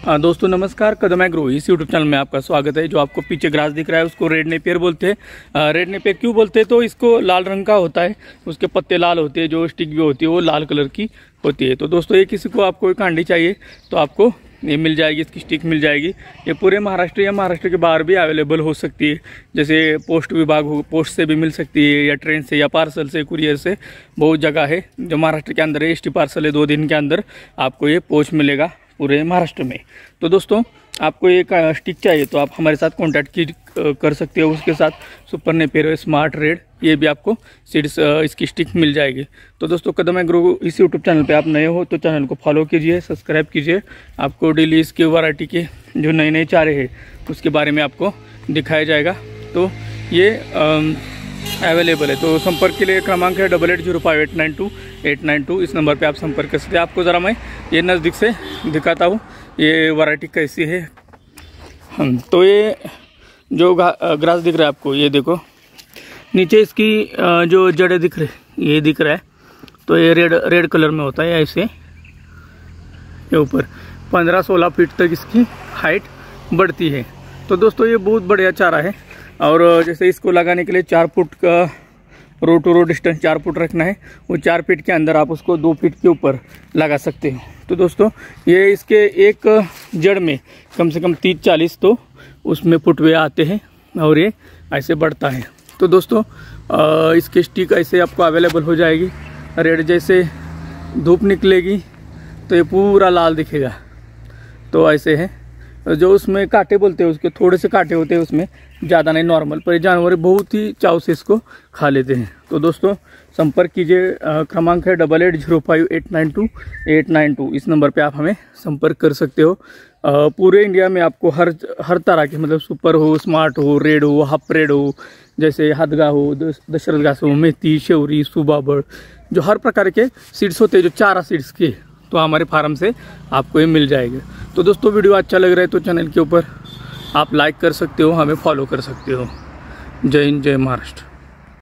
दोस्तों नमस्कार, कदम एग्रो इस यूट्यूब चैनल में आपका स्वागत है। जो आपको पीछे ग्रास दिख रहा है उसको रेड नेपियर बोलते हैं। रेड नेपियर क्यों बोलते हैं? तो इसको लाल रंग का होता है, उसके पत्ते लाल होते हैं, जो स्टिक भी होती है वो लाल कलर की होती है। तो दोस्तों ये किसी को आपको कांडी चाहिए तो आपको ये मिल जाएगी, इसकी स्टिक मिल जाएगी। ये पूरे महाराष्ट्र या महाराष्ट्र के बाहर भी अवेलेबल हो सकती है, जैसे पोस्ट विभाग हो, पोस्ट से भी मिल सकती है, या ट्रेन से, या पार्सल से, कुरियर से। बहुत जगह है जो महाराष्ट्र के अंदर है। एसटी पार्सल है, 2 दिन के अंदर आपको ये पोस्ट मिलेगा पूरे महाराष्ट्र में। तो दोस्तों आपको एक स्टिक चाहिए तो आप हमारे साथ कॉन्टैक्ट कर सकते हो। उसके साथ सुपर नेपियर स्मार्ट रेड ये भी आपको सीड्स इसकी स्टिक मिल जाएगी। तो दोस्तों कदम एग्रो इस यूट्यूब चैनल पे आप नए हो तो चैनल को फॉलो कीजिए, सब्सक्राइब कीजिए। आपको डेली इसकी वैरायटी के जो नए नए चारे हैं उसके बारे में आपको दिखाया जाएगा। तो ये अवेलेबल है। तो संपर्क के लिए क्रमांक है 8805892892। इस नंबर पे आप संपर्क कर सकते हैं। आपको ज़रा मैं ये नज़दीक से दिखाता हूँ ये वैरायटी कैसी है। तो ये जो ग्रास दिख रहा है आपको, ये देखो नीचे इसकी जो जड़ें दिख रही ये दिख रहा है। तो ये रेड कलर में होता है ऐसे। ये ऊपर 15-16 फीट तक इसकी हाइट बढ़ती है। तो दोस्तों ये बहुत बढ़िया चारा है। और जैसे इसको लगाने के लिए 4 फुट का row to row distance 4 foot रखना है। वो 4 फीट के अंदर आप उसको 2 फीट के ऊपर लगा सकते हो। तो दोस्तों ये इसके एक जड़ में कम से कम 30-40 तो उसमें फुटवे आते हैं और ये ऐसे बढ़ता है। तो दोस्तों इसकी स्टिक ऐसे आपको अवेलेबल हो जाएगी। रेड जैसे धूप निकलेगी तो ये पूरा लाल दिखेगा। तो ऐसे है। जो उसमें कांटे बोलते हैं, उसके थोड़े से कांटे होते हैं, उसमें ज़्यादा नहीं, नॉर्मल। पर जानवर बहुत ही चाव से इसको खा लेते हैं। तो दोस्तों संपर्क कीजिए। क्रमांक है 8805892892। इस नंबर पे आप हमें संपर्क कर सकते हो। पूरे इंडिया में आपको हर तरह के, मतलब सुपर हो, स्मार्ट हो, रेड हो, हाफ रेड हो, जैसे हदगा हो, दशरथ घास हो, मेथी, शेवरी, सुबाबड़, जो हर प्रकार के सीड्स होते हैं, जो चारा सीड्स के, तो हमारे फार्म से आपको ये मिल जाएगा। तो दोस्तों वीडियो अच्छा लग रहा है तो चैनल के ऊपर आप लाइक कर सकते हो, हमें फॉलो कर सकते हो। जय हिंद, जय महाराष्ट्र।